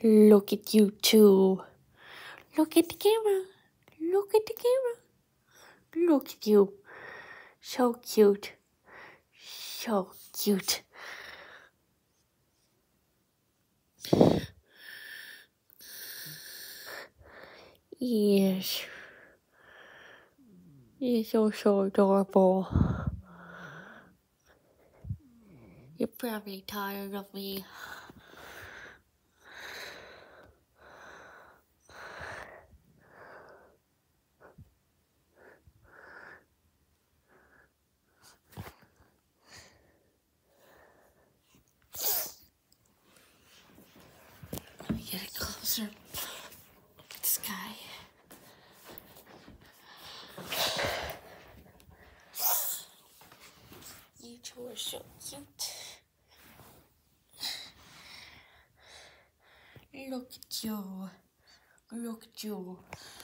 Look at you two. Look at the camera. Look at the camera. Look at you. So cute. So cute. Yes. You're so adorable. You're probably tired of me. Let me get it closer. Look at the sky. You two are so cute. Look at you. Look at you.